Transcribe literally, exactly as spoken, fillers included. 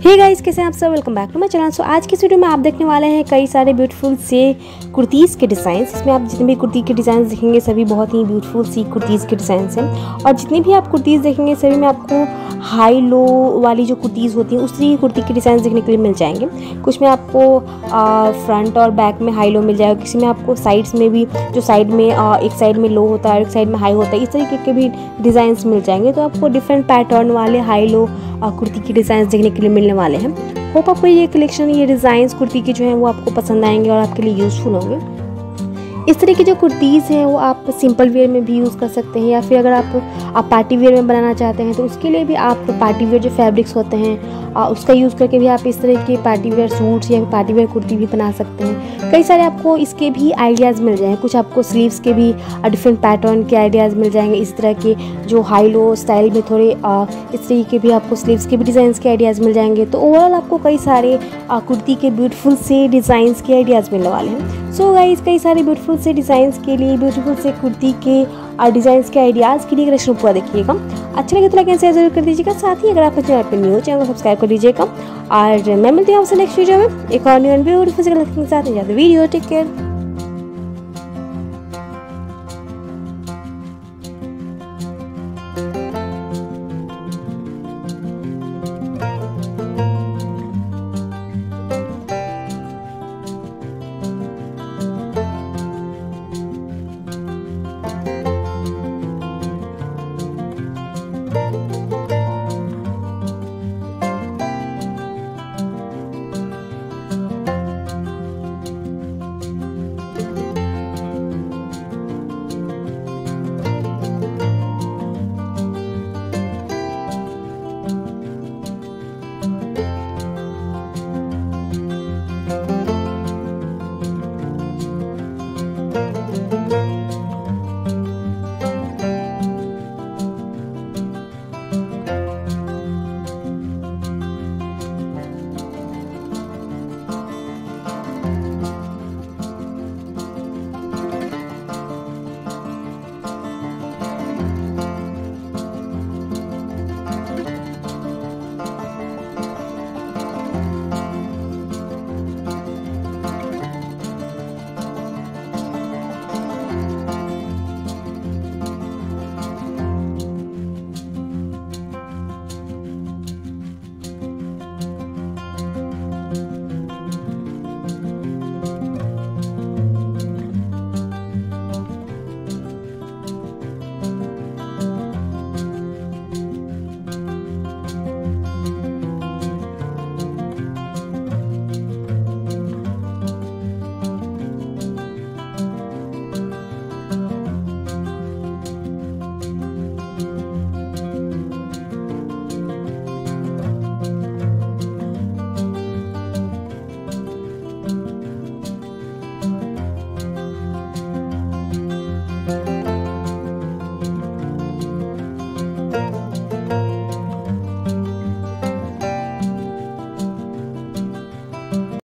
Hey guys, कैसे हैं आप सब। Welcome back to my channel. So आज की वीडियो में आप देखने वाले हैं कई सारे ब्यूटीफुल से कुर्तीज़ के डिज़ाइंस। इसमें आप जितने भी कुर्ती के डिज़ाइंस देखेंगे सभी बहुत ही ब्यूटीफुल सी कुर्तीज़ के डिज़ाइंस हैं। और जितनी भी आप कुर्तीज़ देखेंगे सभी में आपको हाई लो वाली जो कुर्तीज़ होती हैं उसी कुर्ती के डिज़ाइन देखने के लिए मिल जाएंगे। कुछ में आपको आ, फ्रंट और बैक में हाई लो मिल जाएगा, किसी में आपको साइड्स में भी, जो साइड में आ, एक साइड में लो होता है और एक साइड में हाई होता है, इस तरीके के भी डिज़ाइंस मिल जाएंगे। तो आपको डिफरेंट पैटर्न वाले हाई लो कुर्ती के डिज़ाइंस देखने के लिए मिलने वाले हैं। होप आपको ये कलेक्शन, ये डिज़ाइंस कुर्ती के जो हैं वो आपको पसंद आएंगे और आपके लिए यूज़फुल होंगे। इस तरह की जो कुर्तीज़ हैं वो आप सिंपल वेयर में भी यूज़ कर सकते हैं, या फिर अगर आप आप पार्टी वेयर में बनाना चाहते हैं तो उसके लिए भी आप पार्टी वेयर जो फैब्रिक्स होते हैं आ, उसका यूज़ करके भी आप इस तरह के पार्टी वेयर सूट्स या पार्टी वेयर कुर्ती भी बना सकते हैं। कई सारे आपको इसके भी आइडियाज़ मिल जाएंगे। कुछ आपको स्लीव्स के भी डिफरेंट पैटर्न के आइडियाज़ मिल जाएंगे। इस तरह के जो हाई लो स्टाइल में थोड़े आ, इस तरीके के भी आपको स्लीव्स के भी डिज़ाइंस के आइडियाज़ मिल जाएंगे। तो ओवरऑल आपको कई सारे आ, कुर्ती के ब्यूटीफुल से डिज़ाइंस के आइडियाज़ मिलने वाले हैं। सो गाइस, कई सारे ब्यूटीफुल से डिज़ाइंस के लिए, ब्यूटीफुल से कुर्ती के डिज़ाइंस के आइडियाज़ के लिए कलेक्शन पूरा देखिएगा। अच्छा लगे तो लाइक एंड शेयर जरूर कर दीजिएगा। साथ ही अगर आप चैनल पर न्यू हो, चैनल को सब्सक्राइब कर दीजिएगा। और मैं मिलती हूँ आपसे नेक्स्ट वीडियो में एक और न्यू एंड ब्यूटीफुल से कलेक्शन के साथ। Video take care.